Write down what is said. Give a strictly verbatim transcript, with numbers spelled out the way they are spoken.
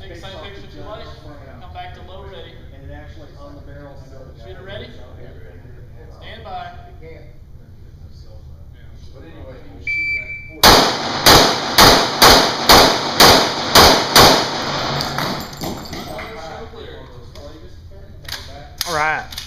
take a side picture if you like. Come back to low ready. And it actually on the barrel. Shooter ready? Stand by. But anyway, Clear. All right.